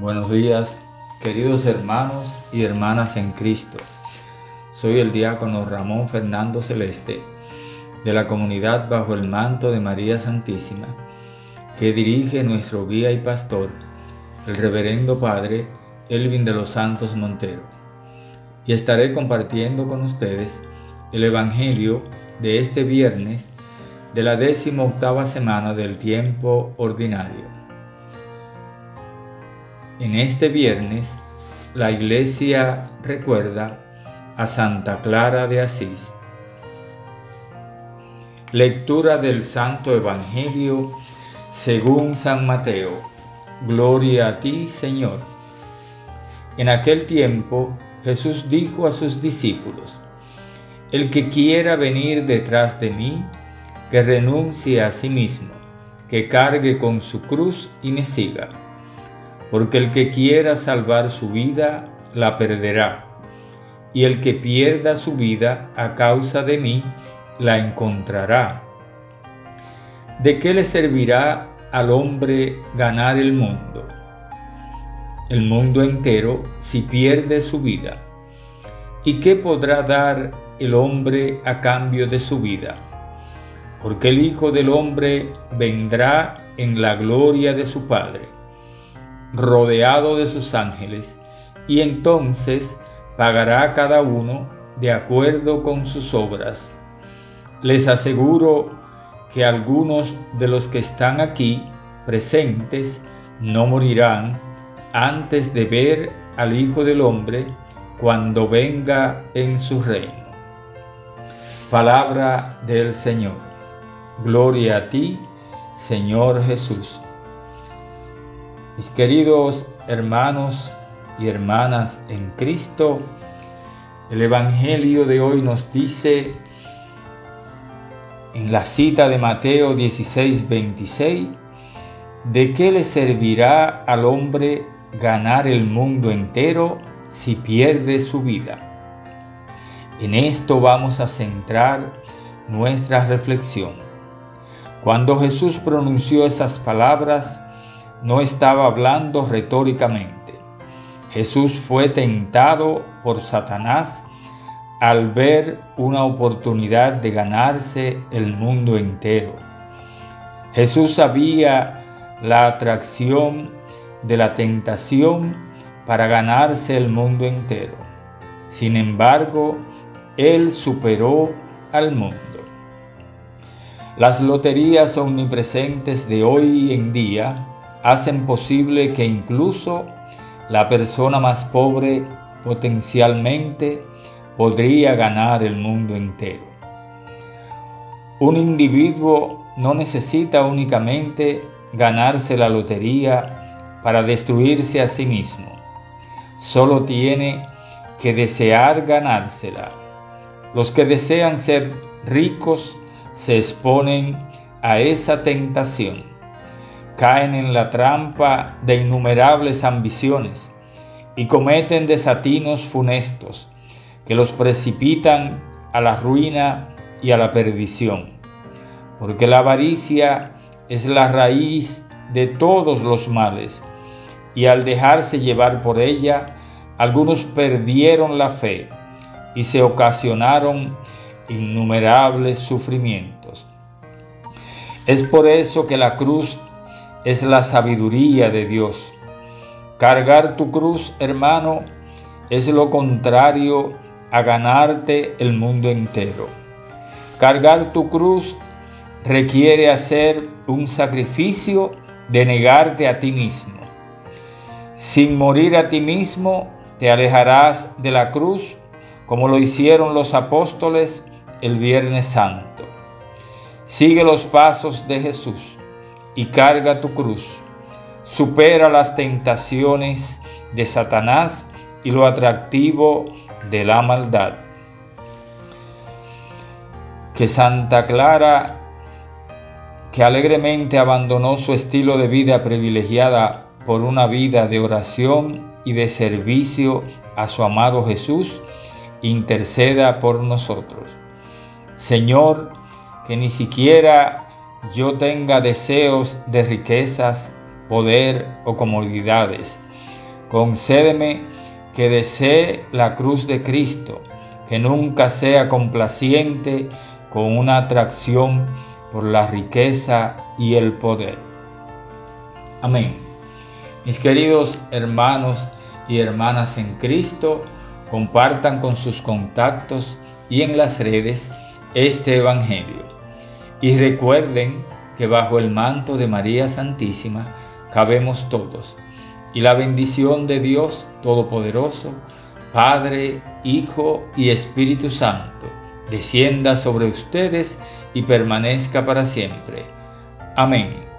Buenos días, queridos hermanos y hermanas en Cristo. Soy el diácono Ramón Fernando Celeste, de la comunidad Bajo el Manto de María Santísima, que dirige nuestro guía y pastor, el Reverendo Padre Elvin de los Santos Montero. Y estaré compartiendo con ustedes el Evangelio de este viernes de la 18ª semana del tiempo ordinario. En este viernes, la Iglesia recuerda a Santa Clara de Asís. Lectura del Santo Evangelio según San Mateo. Gloria a ti, Señor. En aquel tiempo, Jesús dijo a sus discípulos: El que quiera venir detrás de mí, que renuncie a sí mismo, que cargue con su cruz y me siga. Porque el que quiera salvar su vida, la perderá, y el que pierda su vida a causa de mí, la encontrará. ¿De qué le servirá al hombre ganar el mundo entero, si pierde su vida? ¿Y qué podrá dar el hombre a cambio de su vida? Porque el Hijo del Hombre vendrá en la gloria de su Padre, rodeado de sus ángeles, y entonces pagará a cada uno de acuerdo con sus obras. Les aseguro que algunos de los que están aquí presentes no morirán antes de ver al Hijo del Hombre cuando venga en su reino. Palabra del Señor. Gloria a ti, Señor Jesús. Mis queridos hermanos y hermanas en Cristo, el Evangelio de hoy nos dice en la cita de Mateo 16:26, ¿de qué le servirá al hombre ganar el mundo entero si pierde su vida? En esto vamos a centrar nuestra reflexión. Cuando Jesús pronunció esas palabras, no estaba hablando retóricamente. Jesús fue tentado por Satanás al ver una oportunidad de ganarse el mundo entero. Jesús sabía la atracción de la tentación para ganarse el mundo entero. Sin embargo, Él superó al mundo. Las loterías omnipresentes de hoy en día hacen posible que incluso la persona más pobre potencialmente podría ganar el mundo entero. Un individuo no necesita únicamente ganarse la lotería para destruirse a sí mismo. Solo tiene que desear ganársela. Los que desean ser ricos se exponen a esa tentación. Caen en la trampa de innumerables ambiciones y cometen desatinos funestos que los precipitan a la ruina y a la perdición. Porque la avaricia es la raíz de todos los males, y al dejarse llevar por ella, algunos perdieron la fe y se ocasionaron innumerables sufrimientos. Es por eso que la cruz es la sabiduría de Dios. Cargar tu cruz, hermano, es lo contrario a ganarte el mundo entero. Cargar tu cruz requiere hacer un sacrificio de negarte a ti mismo. Sin morir a ti mismo, te alejarás de la cruz, como lo hicieron los apóstoles el Viernes Santo. Sigue los pasos de Jesús y carga tu cruz. Supera las tentaciones de Satanás y lo atractivo de la maldad. Que Santa Clara, que alegremente abandonó su estilo de vida privilegiada por una vida de oración y de servicio a su amado Jesús, interceda por nosotros. Señor, que ni siquiera yo tenga deseos de riquezas, poder o comodidades, Concédeme que desee la cruz de Cristo, que nunca sea complaciente con una atracción por la riqueza y el poder. Amén. Mis queridos hermanos y hermanas en Cristo, compartan con sus contactos y en las redes este Evangelio. Y recuerden que bajo el manto de María Santísima cabemos todos. Y la bendición de Dios Todopoderoso, Padre, Hijo y Espíritu Santo, descienda sobre ustedes y permanezca para siempre. Amén.